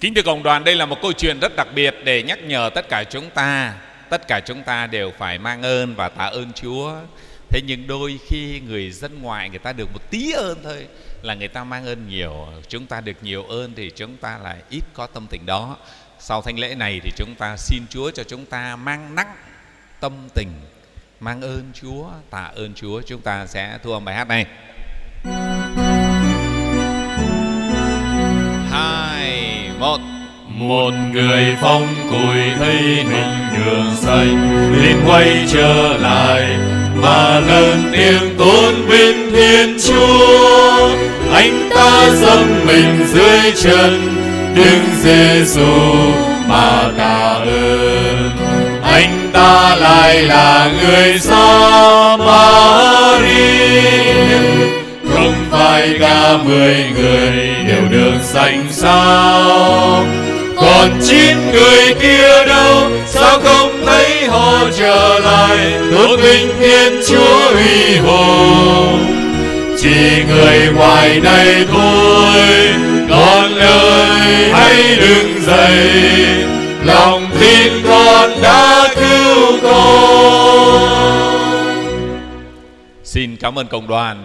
Kính thưa cộng đoàn, đây là một câu chuyện rất đặc biệt để nhắc nhở tất cả chúng ta đều phải mang ơn và tạ ơn Chúa. Thế nhưng đôi khi người dân ngoại người ta được một tí ơn thôi là người ta mang ơn nhiều. Chúng ta được nhiều ơn thì chúng ta lại ít có tâm tình đó. Sau thánh lễ này thì chúng ta xin Chúa cho chúng ta mang nặng tâm tình mang ơn Chúa, tạ ơn Chúa. Chúng ta sẽ thu âm bài hát này. 2, 1. Một người phong cùi thấy mình đường xanh, liền quay trở lại mà lớn tiếng tôn vinh Thiên Chúa. Anh ta dâng mình dưới chân Đức Giêsu mà tạ ơn. Anh ta lại là người Sa-ma-ri, không phải cả 10 người đều được sanh sao? Còn 9 người kia đâu, sao không thấy họ trở lại tôn vinh Thiên Chúa uy hùng? Chỉ người ngoài này thôi. Con ơi, hãy đứng dậy, lòng tin con đã cứu con. Xin cảm ơn cộng đoàn.